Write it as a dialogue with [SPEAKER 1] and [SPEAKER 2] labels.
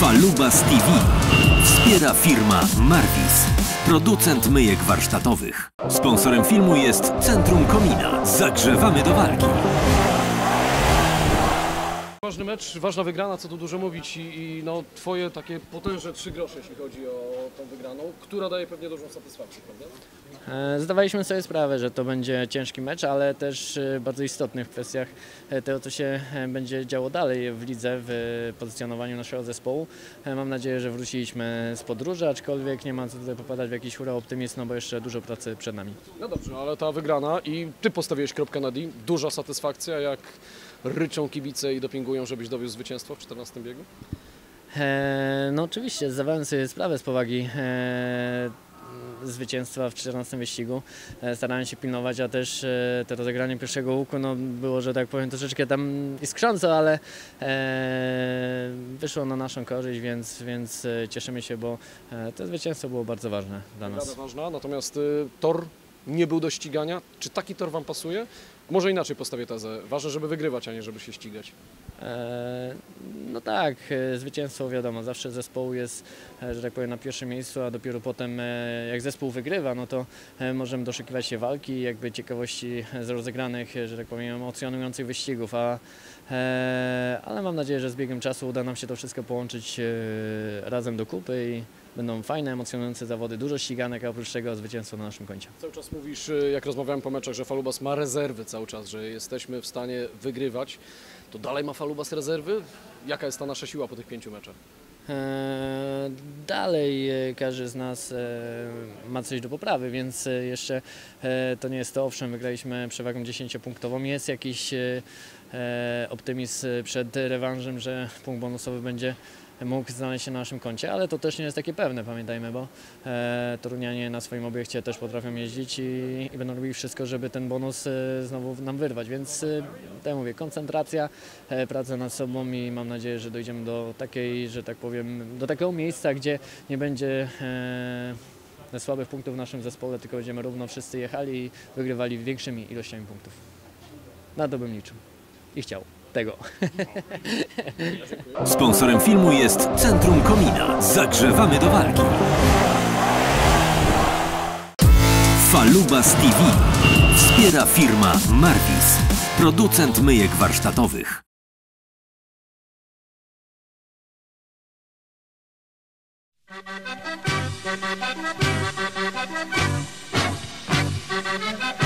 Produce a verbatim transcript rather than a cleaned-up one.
[SPEAKER 1] Falubas T V wspiera firma Marvis, producent myjek warsztatowych. Sponsorem filmu jest Centrum Komina. Zagrzewamy do walki.
[SPEAKER 2] Ważny mecz, ważna wygrana, co tu dużo mówić i, i no, twoje takie potężne trzy grosze, jeśli chodzi o tą wygraną, która daje pewnie dużą satysfakcję, prawda?
[SPEAKER 3] Zdawaliśmy sobie sprawę, że to będzie ciężki mecz, ale też bardzo istotny w kwestiach tego, co się będzie działo dalej w lidze, w pozycjonowaniu naszego zespołu. Mam nadzieję, że wróciliśmy z podróży, aczkolwiek nie ma co tutaj popadać w jakiś hura optymizm, no bo jeszcze dużo pracy przed nami. No
[SPEAKER 2] dobrze, ale ta wygrana i ty postawiłeś kropkę na D, duża satysfakcja, jak ryczą kibice i dopingują, żebyś dowiózł zwycięstwo w czternastym biegu?
[SPEAKER 3] E, no oczywiście, zdawałem sobie sprawę z powagi e, zwycięstwa w czternastym wyścigu. E, starałem się pilnować, a też e, to rozegranie pierwszego łuku no, było, że tak powiem, troszeczkę tam iskrząco, ale e, wyszło na naszą korzyść, więc, więc cieszymy się, bo e, to zwycięstwo było bardzo ważne dla nas.
[SPEAKER 2] Bardzo ważna, natomiast y, tor nie był do ścigania. Czy taki tor Wam pasuje? Może inaczej postawię tezę. Ważne, żeby wygrywać, a nie żeby się ścigać.
[SPEAKER 3] E, no tak, zwycięstwo wiadomo, zawsze zespołu jest, że tak powiem, na pierwszym miejscu, a dopiero potem jak zespół wygrywa, no to możemy doszukiwać się walki, jakby ciekawości z rozegranych, że tak powiem, emocjonujących wyścigów, a, e, ale mam nadzieję, że z biegiem czasu uda nam się to wszystko połączyć e, razem do kupy i będą fajne, emocjonujące zawody, dużo ściganek, a oprócz tego zwycięstwo na naszym koncie.
[SPEAKER 2] Cały czas mówisz, jak rozmawiałem po meczach, że Falubas ma rezerwy cały czas, że jesteśmy w stanie wygrywać. To dalej ma Falubas rezerwy? Jaka jest ta nasza siła po tych pięciu meczach?
[SPEAKER 3] Eee, dalej każdy z nas e, ma coś do poprawy, więc jeszcze e, to nie jest to, owszem, wygraliśmy przewagą dziesięciopunktową, jest jakiś e, optymizm przed rewanżem, że punkt bonusowy będzie mógł znaleźć się na naszym koncie, ale to też nie jest takie pewne, pamiętajmy, bo e, Torunianie na swoim obiekcie też potrafią jeździć i, i będą robili wszystko, żeby ten bonus e, znowu nam wyrwać, więc e, tak jak mówię, koncentracja, e, praca nad sobą i mam nadzieję, że dojdziemy do takiej, że tak powiem, do takiego miejsca, gdzie nie będzie e, słabych punktów w naszym zespole, tylko będziemy równo wszyscy jechali i wygrywali większymi ilościami punktów. Na to bym liczył i chciał tego.
[SPEAKER 1] Sponsorem filmu jest Centrum Komina. Zagrzewamy do walki. Falubas T V wspiera firma Marvis, producent myjek warsztatowych.
[SPEAKER 4] Thank you.